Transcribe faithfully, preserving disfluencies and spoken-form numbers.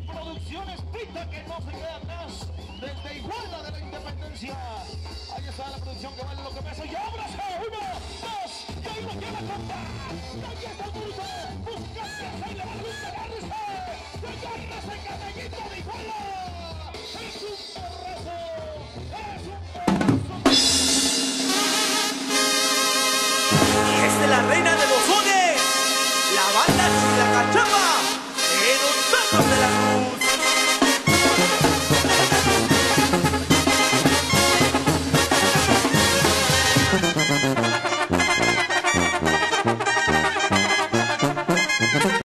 Producciones Pita, que no se queda atrás desde Iguala de la Independencia. Ahí está la producción que vale lo que pesa. Y ábrase, uno, dos, y ahí lo lleva compa. Ahí está el dulce, buscando, ahí le va el dulce, agárrese. Agárrese, caballito de Iguala. Es un porrazo, es un porrazo. Y es de la reina de los sones, la banda Chila Cachapa.